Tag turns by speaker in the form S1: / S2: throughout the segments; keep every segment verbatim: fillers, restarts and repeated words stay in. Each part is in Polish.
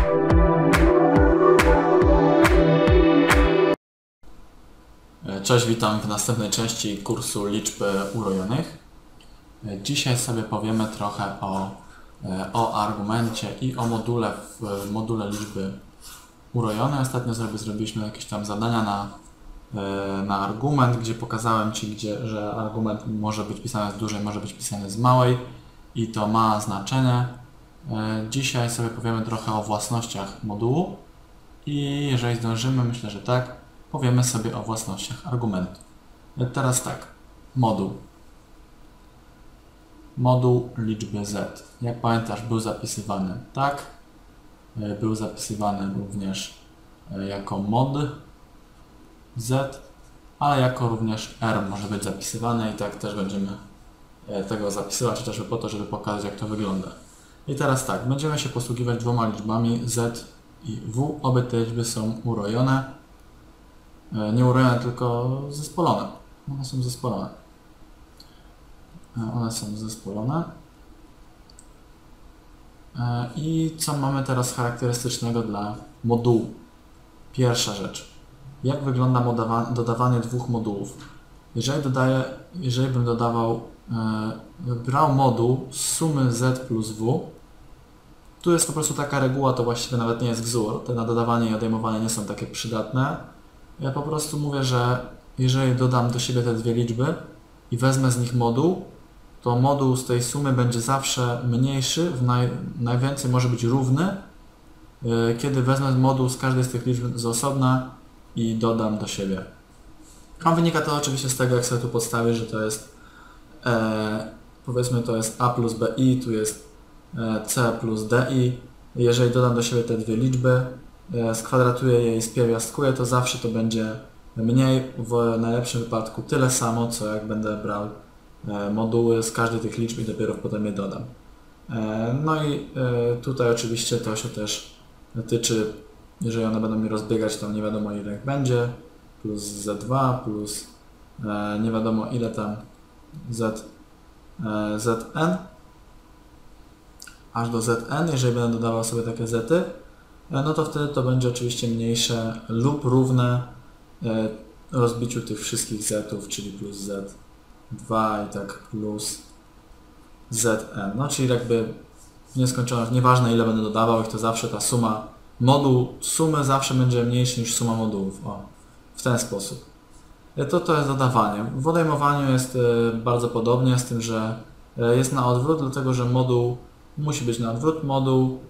S1: Cześć, witam w następnej części kursu liczb urojonych. Dzisiaj sobie powiemy trochę o, o argumencie i o module w module liczby urojone. Ostatnio sobie zrobiliśmy jakieś tam zadania na, na argument, gdzie pokazałem Ci, gdzie, że argument może być pisany z dużej, może być pisany z małej i to ma znaczenie. Dzisiaj sobie powiemy trochę o własnościach modułu i jeżeli zdążymy, myślę, że tak, powiemy sobie o własnościach argumentu. Teraz tak, moduł. Moduł liczby z. Jak pamiętasz, był zapisywany tak, był zapisywany również jako mod z, ale jako również r może być zapisywany i tak też będziemy tego zapisywać, chociażby po to, żeby pokazać, jak to wygląda. I teraz tak, będziemy się posługiwać dwoma liczbami z i w. Obie te liczby są urojone. Nie urojone, tylko zespolone. One są zespolone. One są zespolone. I co mamy teraz charakterystycznego dla modułu? Pierwsza rzecz. Jak wygląda dodawanie dwóch modułów? Jeżeli, dodaję, jeżeli bym dodawał, brał moduł z sumy z plus w, tu jest po prostu taka reguła, to właściwie nawet nie jest wzór. Te na dodawanie i odejmowanie nie są takie przydatne. Ja po prostu mówię, że jeżeli dodam do siebie te dwie liczby i wezmę z nich moduł, to moduł z tej sumy będzie zawsze mniejszy, w naj, najwięcej może być równy, yy, kiedy wezmę moduł z każdej z tych liczb z osobna i dodam do siebie. A wynika to oczywiście z tego, jak sobie tu podstawię, że to jest e, powiedzmy to jest a plus bi, tu jest e, c plus di. Jeżeli dodam do siebie te dwie liczby, skwadratuję je i spierwiastkuję, to zawsze to będzie mniej, w najlepszym wypadku tyle samo, co jak będę brał moduły z każdej tych liczb i dopiero potem je dodam. No i tutaj oczywiście to się też tyczy, jeżeli one będą mi rozbiegać, to nie wiadomo ile ich będzie, plus zet dwa, plus nie wiadomo ile tam z, zn, aż do zn, jeżeli będę dodawał sobie takie zety, no to wtedy to będzie oczywiście mniejsze lub równe rozbiciu tych wszystkich zetów, czyli plus zet dwa i tak plus zn. No czyli jakby w nieskończoność, nieważne ile będę dodawał ich, to zawsze ta suma, moduł sumy zawsze będzie mniejszy niż suma modułów. O, w ten sposób. To to jest dodawanie. W odejmowaniu jest bardzo podobnie, z tym, że jest na odwrót, dlatego że moduł musi być na odwrót. Moduł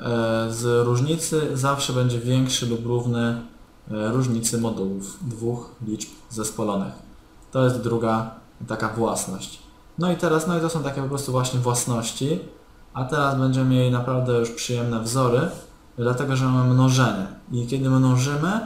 S1: z różnicy zawsze będzie większy lub równy różnicy modułów dwóch liczb zespolonych. To jest druga taka własność. No i teraz, no i to są takie po prostu właśnie własności, a teraz będziemy mieli naprawdę już przyjemne wzory, dlatego że mamy mnożenie. I kiedy mnożymy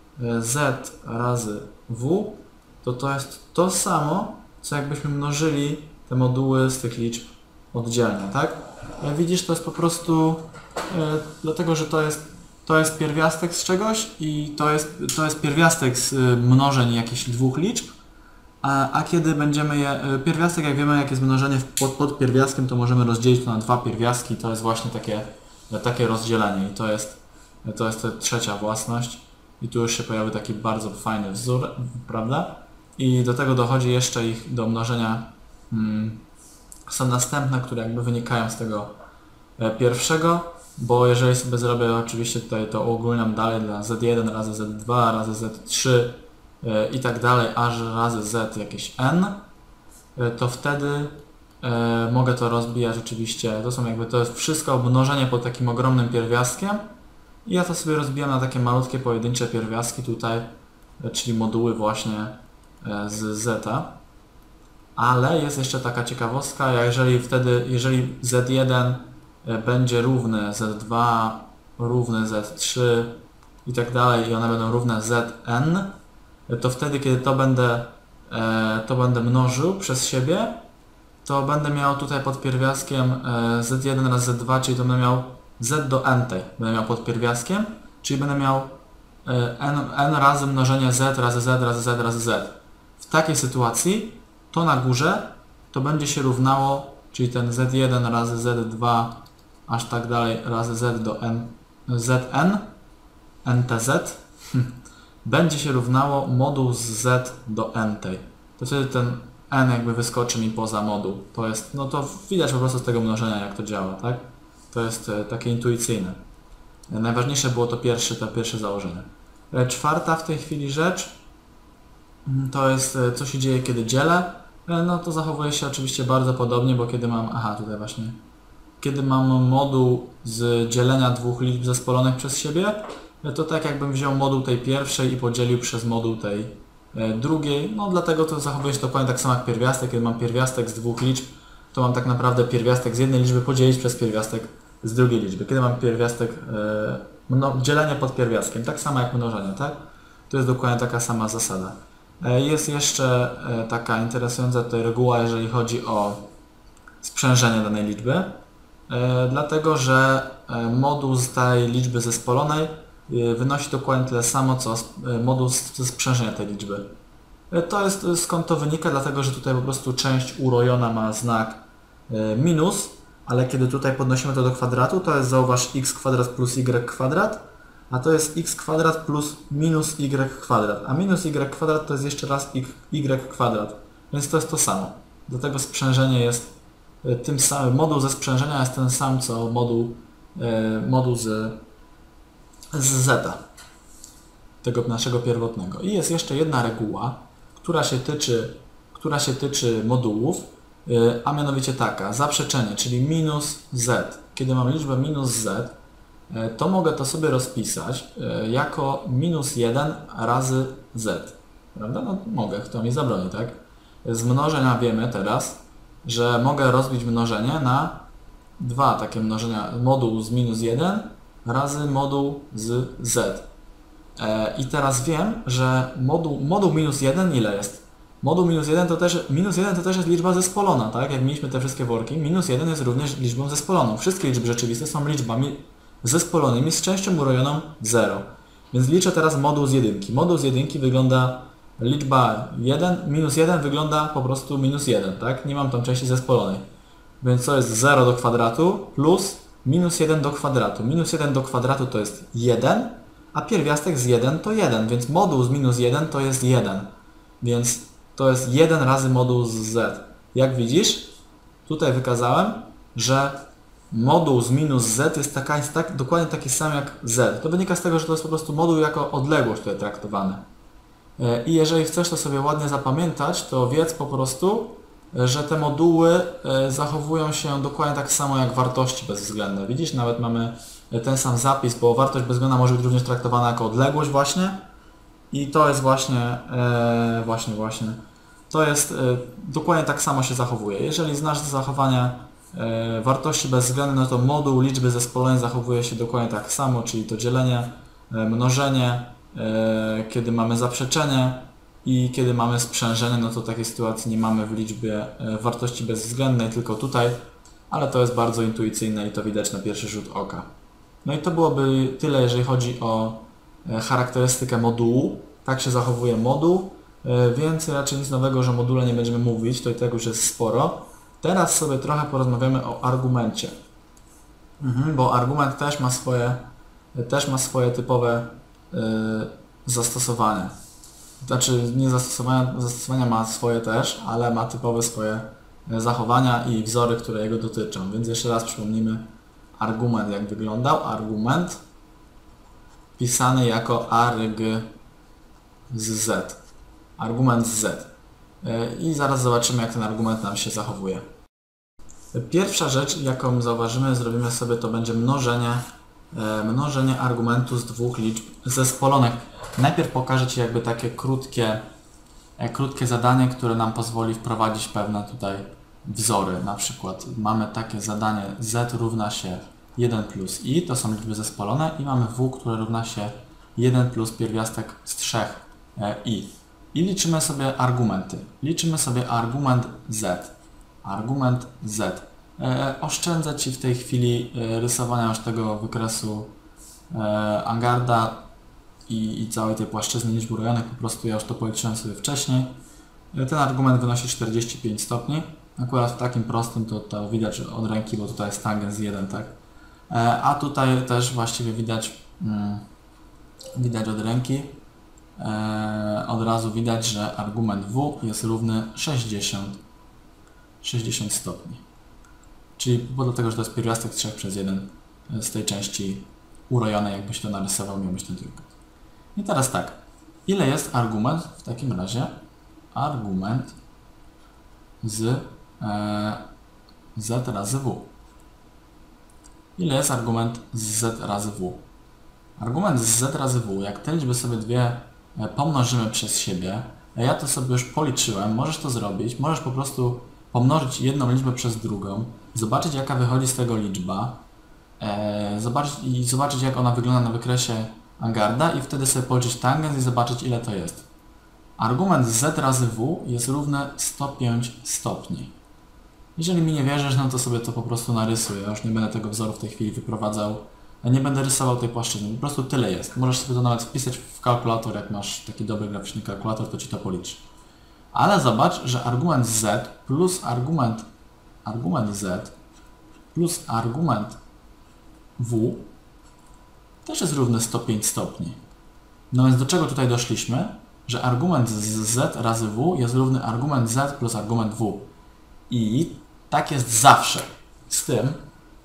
S1: z razy w, to to jest to samo, co jakbyśmy mnożyli te moduły z tych liczb oddzielnie, tak? Jak widzisz, to jest po prostu e, dlatego, że to jest, to jest pierwiastek z czegoś i to jest, to jest pierwiastek z mnożeń jakichś dwóch liczb, a, a kiedy będziemy je, pierwiastek, jak wiemy, jak jest mnożenie pod, pod pierwiastkiem, to możemy rozdzielić to na dwa pierwiastki, to jest właśnie takie, takie rozdzielenie i to jest, to jest trzecia własność i tu już się pojawi taki bardzo fajny wzór, prawda? I do tego dochodzi jeszcze ich do mnożenia, hmm, są następne, które jakby wynikają z tego pierwszego, bo jeżeli sobie zrobię oczywiście tutaj to uogólniam dalej dla zet jeden razy zet dwa razy zet trzy i tak dalej, aż razy z jakieś n, to wtedy mogę to rozbijać oczywiście, to są jakby to jest wszystko mnożenie pod takim ogromnym pierwiastkiem i ja to sobie rozbijam na takie malutkie pojedyncze pierwiastki tutaj, czyli moduły właśnie z zeta. Ale jest jeszcze taka ciekawostka, jeżeli wtedy, jeżeli zet jeden będzie równy zet dwa, równy zet trzy i tak dalej i one będą równe zn, to wtedy, kiedy to będę, to będę mnożył przez siebie, to będę miał tutaj pod pierwiastkiem zet jeden razy zet dwa, czyli to będę miał z do n tej, będę miał pod pierwiastkiem, czyli będę miał n, n razy mnożenie z razy z razy z razy z. W takiej sytuacji to na górze to będzie się równało, czyli ten zet jeden razy zet dwa aż tak dalej razy z do n Zn, ntz będzie się równało moduł z z do nt. To wtedy ten n jakby wyskoczy mi poza moduł. To jest, no to widać po prostu z tego mnożenia, jak to działa, tak? To jest e, takie intuicyjne. E, najważniejsze było to pierwsze, to pierwsze założenie. E, czwarta w tej chwili rzecz to jest, e, co się dzieje, kiedy dzielę. E, no to zachowuje się oczywiście bardzo podobnie, bo kiedy mam, aha, tutaj właśnie, kiedy mam moduł z dzielenia dwóch liczb zespolonych przez siebie, e, to tak jakbym wziął moduł tej pierwszej i podzielił przez moduł tej e, drugiej. No dlatego to zachowuje się dokładnie tak samo jak pierwiastek. Kiedy mam pierwiastek z dwóch liczb, to mam tak naprawdę pierwiastek z jednej liczby podzielić przez pierwiastek z drugiej liczby. Kiedy mam pierwiastek, e, no, dzielenie pod pierwiastkiem, tak samo jak mnożenie, tak? To jest dokładnie taka sama zasada. E, jest jeszcze e, taka interesująca tutaj reguła, jeżeli chodzi o sprzężenie danej liczby, e, dlatego że e, moduł z tej liczby zespolonej e, wynosi dokładnie tyle samo, co e, moduł ze sprzężenia tej liczby. E, to jest, skąd to wynika, dlatego że tutaj po prostu część urojona ma znak e, minus, ale kiedy tutaj podnosimy to do kwadratu, to jest, zauważ, x kwadrat plus y kwadrat, a to jest x kwadrat plus minus y kwadrat, a minus y kwadrat to jest jeszcze raz y kwadrat, więc to jest to samo. Dlatego sprzężenie jest tym samym, moduł ze sprzężenia jest ten sam, co moduł, e, moduł z, z zeta, tego naszego pierwotnego. I jest jeszcze jedna reguła, która się tyczy, która się tyczy modułów, a mianowicie taka, zaprzeczenie, czyli minus z. Kiedy mam liczbę minus z, to mogę to sobie rozpisać jako minus jeden razy z. Prawda? No mogę, kto mi zabroni, tak? Z mnożenia wiemy teraz, że mogę rozbić mnożenie na dwa takie mnożenia, moduł z minus jeden razy moduł z z. I teraz wiem, że moduł, moduł minus jeden ile jest? Moduł minus jeden to też, minus jeden to też jest liczba zespolona, tak? Jak mieliśmy te wszystkie worki, minus jeden jest również liczbą zespoloną. Wszystkie liczby rzeczywiste są liczbami zespolonymi z częścią urojoną zero. Więc liczę teraz moduł z jedynki. Moduł z jedynki wygląda, liczba jeden, minus jeden wygląda po prostu minus jeden, tak? Nie mam tam części zespolonej. Więc to jest zero do kwadratu plus minus jeden do kwadratu. Minus jeden do kwadratu to jest jeden, a pierwiastek z jeden to jeden, więc moduł z minus jeden to jest jeden. Więc to jest jeden razy moduł z z. Jak widzisz, tutaj wykazałem, że moduł z minus z jest, taka, jest tak, dokładnie taki sam jak z. To wynika z tego, że to jest po prostu moduł jako odległość tutaj traktowany. I jeżeli chcesz to sobie ładnie zapamiętać, to wiedz po prostu, że te moduły zachowują się dokładnie tak samo jak wartości bezwzględne. Widzisz, nawet mamy ten sam zapis, bo wartość bezwzględna może być również traktowana jako odległość właśnie. I to jest właśnie, e, właśnie, właśnie, to jest, e, dokładnie tak samo się zachowuje. Jeżeli znasz zachowania e, wartości bezwzględnej, no to moduł liczby zespolonej zachowuje się dokładnie tak samo, czyli to dzielenie, e, mnożenie, e, kiedy mamy zaprzeczenie i kiedy mamy sprzężenie, no to takiej sytuacji nie mamy w liczbie e, wartości bezwzględnej, tylko tutaj, ale to jest bardzo intuicyjne i to widać na pierwszy rzut oka. No i to byłoby tyle, jeżeli chodzi o charakterystykę modułu. Tak się zachowuje moduł. Więcej raczej nic nowego, że o module nie będziemy mówić, to i tego już jest sporo. Teraz sobie trochę porozmawiamy o argumencie. Mhm, bo argument też ma swoje, też ma swoje typowe y, zastosowania. Znaczy nie zastosowania, zastosowania ma swoje też, ale ma typowe swoje zachowania i wzory, które jego dotyczą. Więc jeszcze raz przypomnijmy argument, jak wyglądał. Argument pisany jako arg z z. Argument z z. I zaraz zobaczymy, jak ten argument nam się zachowuje. Pierwsza rzecz, jaką zauważymy, zrobimy sobie, to będzie mnożenie, mnożenie argumentu z dwóch liczb zespolonych. Najpierw pokażę Ci jakby takie krótkie, krótkie zadanie, które nam pozwoli wprowadzić pewne tutaj wzory. Na przykład mamy takie zadanie z równa się jeden plus i, to są liczby zespolone, i mamy w, które równa się jeden plus pierwiastek z trzech i. I liczymy sobie argumenty. Liczymy sobie argument z. Argument z. E, oszczędzę Ci w tej chwili rysowania już tego wykresu e, Angarda i, i całej tej płaszczyzny liczb urojonych. Po prostu ja już to policzyłem sobie wcześniej. E, ten argument wynosi czterdzieści pięć stopni. Akurat w takim prostym to, to widać od ręki, bo tutaj jest tangens jeden, tak? A tutaj też właściwie widać, widać od ręki, od razu widać, że argument w jest równy sześćdziesiąt, sześćdziesiąt stopni. Czyli do tego, że to jest pierwiastek trzy przez jeden z tej części urojonej, jakbyś to narysował, miał być ten trójkąt. I teraz tak, ile jest argument w takim razie? Argument z e, z razy w. Ile jest argument z z razy w? Argument z z razy w, jak te liczby sobie dwie pomnożymy przez siebie, a ja to sobie już policzyłem, możesz to zrobić, możesz po prostu pomnożyć jedną liczbę przez drugą, zobaczyć jaka wychodzi z tego liczba, e, zobaczyć, i zobaczyć jak ona wygląda na wykresie Angarda i wtedy sobie policzyć tangens i zobaczyć ile to jest. Argument z razy w jest równy sto pięć stopni. Jeżeli mi nie wierzysz, no to sobie to po prostu narysuję. Ja już nie będę tego wzoru w tej chwili wyprowadzał. Ja nie będę rysował tej płaszczyzny. Po prostu tyle jest. Możesz sobie to nawet wpisać w kalkulator. Jak masz taki dobry graficzny kalkulator, to ci to policzy. Ale zobacz, że argument z plus argument, argument z plus argument w też jest równy sto pięć stopni. No więc do czego tutaj doszliśmy? Że argument z z razy w jest równy argument z plus argument w. I tak jest zawsze. Z tym,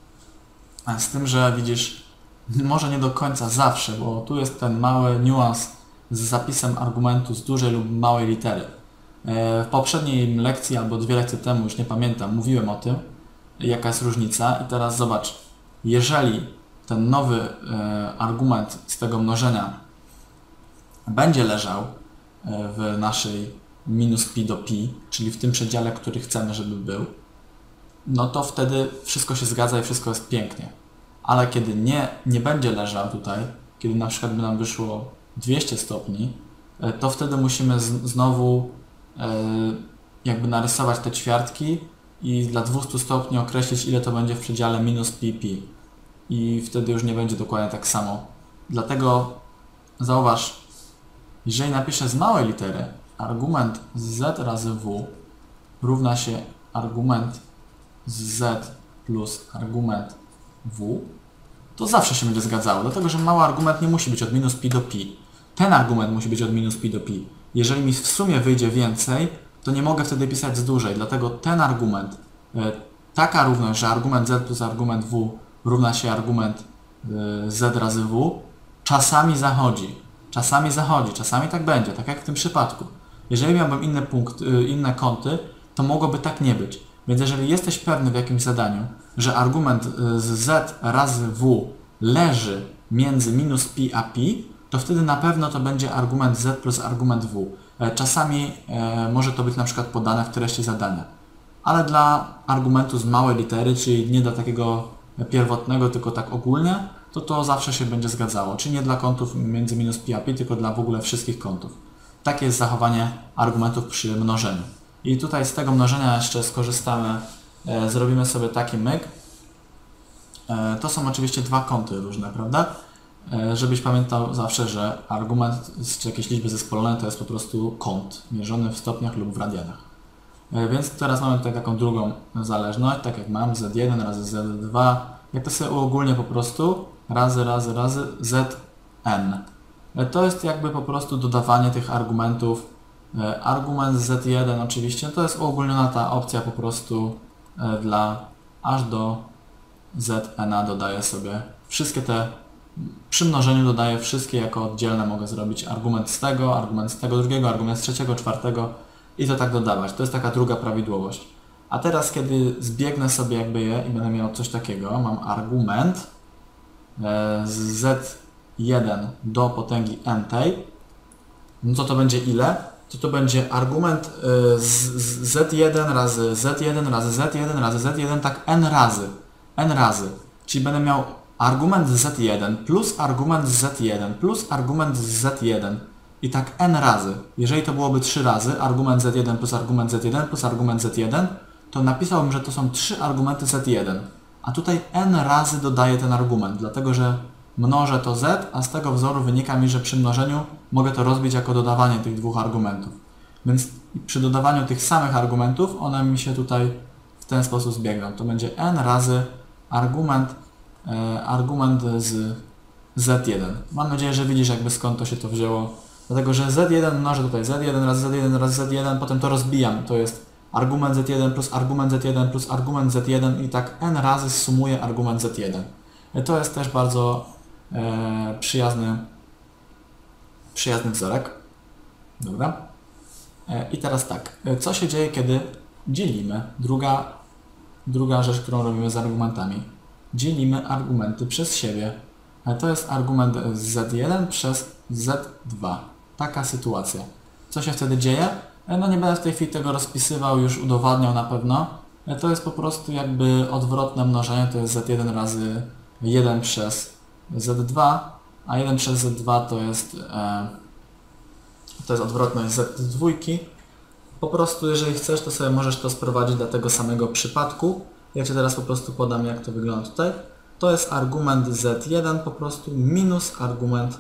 S1: z tym, że widzisz, może nie do końca zawsze, bo tu jest ten mały niuans z zapisem argumentu z dużej lub małej litery. W poprzedniej lekcji, albo dwie lekcje temu, już nie pamiętam, mówiłem o tym, jaka jest różnica. I teraz zobacz, jeżeli ten nowy argument z tego mnożenia będzie leżał w naszej minus pi do pi, czyli w tym przedziale, który chcemy, żeby był, no to wtedy wszystko się zgadza i wszystko jest pięknie. Ale kiedy nie, nie będzie leżał tutaj, kiedy na przykład by nam wyszło dwieście stopni, to wtedy musimy z, znowu e, jakby narysować te ćwiartki i dla dwieście stopni określić, ile to będzie w przedziale minus pi pi. I wtedy już nie będzie dokładnie tak samo. Dlatego zauważ, jeżeli napiszę z małej litery argument z razy w równa się argument z plus argument w, to zawsze się będzie zgadzało, dlatego że mały argument nie musi być od minus pi do pi. Ten argument musi być od minus pi do pi. Jeżeli mi w sumie wyjdzie więcej, to nie mogę wtedy pisać z dłużej, dlatego ten argument, taka równość, że argument z plus argument w równa się argument z razy w, czasami zachodzi. Czasami zachodzi, czasami tak będzie, tak jak w tym przypadku. Jeżeli miałbym inne punkty, inne kąty, to mogłoby tak nie być. Więc jeżeli jesteś pewny w jakimś zadaniu, że argument z z razy w leży między minus pi a pi, to wtedy na pewno to będzie argument z plus argument w. Czasami e, może to być na przykład podane w treści zadania. Ale dla argumentu z małej litery, czyli nie dla takiego pierwotnego, tylko tak ogólnie, to to zawsze się będzie zgadzało. Czyli nie dla kątów między minus pi a pi, tylko dla w ogóle wszystkich kątów. Takie jest zachowanie argumentów przy mnożeniu. I tutaj z tego mnożenia jeszcze skorzystamy, e, zrobimy sobie taki myk. E, to są oczywiście dwa kąty różne, prawda? E, żebyś pamiętał zawsze, że argument czy jakieś liczby zespolone to jest po prostu kąt mierzony w stopniach lub w radianach. E, więc teraz mamy tutaj taką drugą zależność, tak jak mam z jeden razy z dwa, jak to sobie uogólnię po prostu, razy, razy, razy zn. E, to jest jakby po prostu dodawanie tych argumentów. Argument z jeden oczywiście, to jest uogólniona ta opcja po prostu dla aż do zn dodaję sobie wszystkie te, przy mnożeniu dodaję wszystkie jako oddzielne, mogę zrobić argument z tego, argument z tego drugiego, argument z trzeciego, czwartego i to tak dodawać. To jest taka druga prawidłowość. A teraz kiedy zbiegnę sobie jakby je i będę miał coś takiego, mam argument z z jeden do potęgi n tej, no to to będzie ile? To to będzie argument z, z z jeden razy z jeden razy z jeden razy z jeden, tak n razy, n razy. Czyli będę miał argument z z jeden plus argument z z jeden plus argument z z jeden i tak n razy. Jeżeli to byłoby trzy razy, argument z jeden plus argument z jeden plus argument z jeden, to napisałbym, że to są trzy argumenty z jeden. A tutaj n razy dodaję ten argument, dlatego że mnożę to z, a z tego wzoru wynika mi, że przy mnożeniu mogę to rozbić jako dodawanie tych dwóch argumentów. Więc przy dodawaniu tych samych argumentów one mi się tutaj w ten sposób zbiegną. To będzie n razy argument e, argument z zet jeden. Mam nadzieję, że widzisz jakby skąd to się to wzięło. Dlatego, że zet jeden mnożę tutaj zet jeden razy zet jeden razy zet jeden, potem to rozbijam. To jest argument zet jeden plus argument zet jeden plus argument zet jeden i tak n razy sumuje argument zet jeden. E, to jest też bardzo e, przyjazny, przyjazny wzorek. Dobra. E, I teraz tak. E, co się dzieje, kiedy dzielimy? Druga, druga rzecz, którą robimy z argumentami. Dzielimy argumenty przez siebie. To jest argument zet jeden przez zet dwa. Taka sytuacja. Co się wtedy dzieje? No nie będę w tej chwili tego rozpisywał, już udowadniał na pewno. To jest po prostu jakby odwrotne mnożenie, to jest zet jeden razy jeden przez zet dwa, a jeden przez zet dwa to jest, e, to jest odwrotność zet dwa. Po prostu jeżeli chcesz, to sobie możesz to sprowadzić do tego samego przypadku. Ja Ci teraz po prostu podam, jak to wygląda tutaj. To jest argument zet jeden po prostu minus argument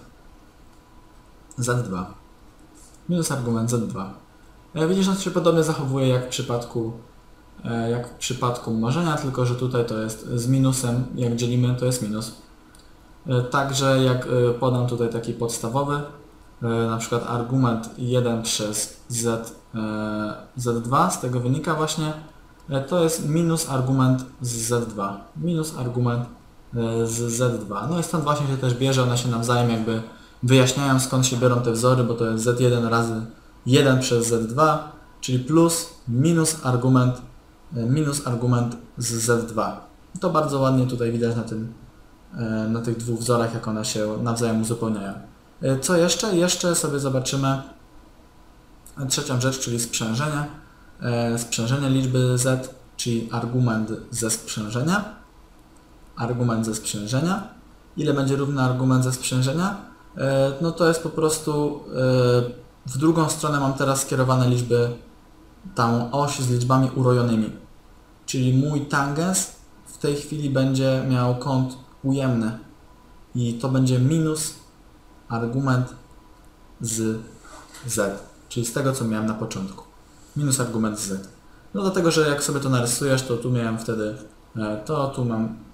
S1: zet dwa. Minus argument zet dwa. E, widzisz, że to się podobnie zachowuje jak w przypadku e, jak w przypadku mnożenia, tylko że tutaj to jest z minusem, jak dzielimy, to jest minus. E, także jak e, podam tutaj taki podstawowy, e, na przykład argument jeden przez z, e, zet dwa, z tego wynika właśnie, e, to jest minus argument z zet dwa. Minus argument z zet dwa. No i stąd właśnie się też bierze, one się nawzajem jakby wyjaśniają, skąd się biorą te wzory, bo to jest zet jeden razy jeden przez zet dwa, czyli plus minus argument minus argument z zet dwa. To bardzo ładnie tutaj widać na tym, na tych dwóch wzorach, jak one się nawzajem uzupełniają. Co jeszcze? Jeszcze sobie zobaczymy trzecią rzecz, czyli sprzężenie. Sprzężenie liczby z, czyli argument ze sprzężenia. Argument ze sprzężenia. Ile będzie równy argument ze sprzężenia? No to jest po prostu w drugą stronę mam teraz skierowane liczby, tą oś z liczbami urojonymi. Czyli mój tangens w tej chwili będzie miał kąt ujemny i to będzie minus argument z z, czyli z tego, co miałem na początku. Minus argument z z. No dlatego, że jak sobie to narysujesz, to tu miałem wtedy to, tu mam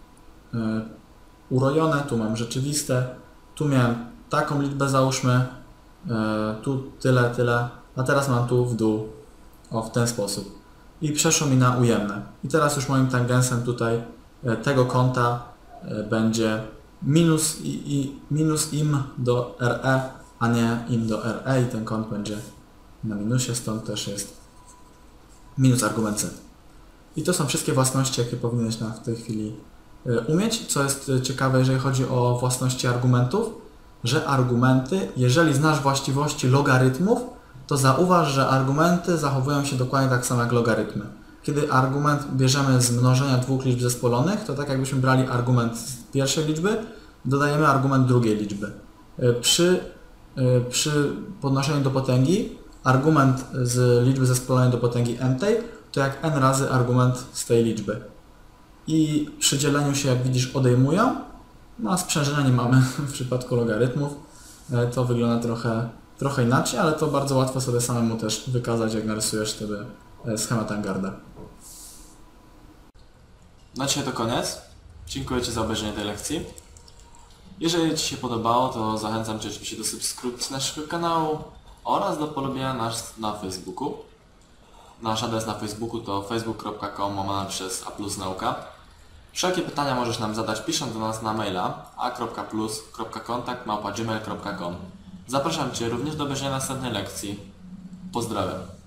S1: urojone, tu mam rzeczywiste, tu miałem taką liczbę, załóżmy, tu tyle, tyle, a teraz mam tu w dół, o, w ten sposób. I przeszło mi na ujemne. I teraz już moim tangensem tutaj tego kąta będzie minus, i, i, minus im do re, a nie im do re i ten kąt będzie na minusie, stąd też jest minus argument z. I to są wszystkie własności, jakie powinieneś na, w tej chwili umieć. Co jest ciekawe, jeżeli chodzi o własności argumentów, że argumenty, jeżeli znasz właściwości logarytmów, to zauważ, że argumenty zachowują się dokładnie tak samo jak logarytmy. Kiedy argument bierzemy z mnożenia dwóch liczb zespolonych, to tak jakbyśmy brali argument z pierwszej liczby, dodajemy argument drugiej liczby. Przy, przy podnoszeniu do potęgi argument z liczby zespolonej do potęgi n-tej to jak n razy argument z tej liczby. I przy dzieleniu się, jak widzisz, odejmują, no a sprzężenia nie mamy w przypadku logarytmów. To wygląda trochę, trochę inaczej, ale to bardzo łatwo sobie samemu też wykazać, jak narysujesz wtedy schemat Angarda. Na dzisiaj to koniec. Dziękuję Ci za obejrzenie tej lekcji. Jeżeli Ci się podobało, to zachęcam Cię oczywiście do subskrypcji naszego kanału oraz do polubienia nas na Facebooku. Nasz adres na Facebooku to facebook kropka com łamane przez a plus nauka. Wszelkie pytania możesz nam zadać pisząc do nas na maila a kropka plus kropka kontakt małpa gmail kropka com. Zapraszam Cię również do obejrzenia następnej lekcji. Pozdrawiam.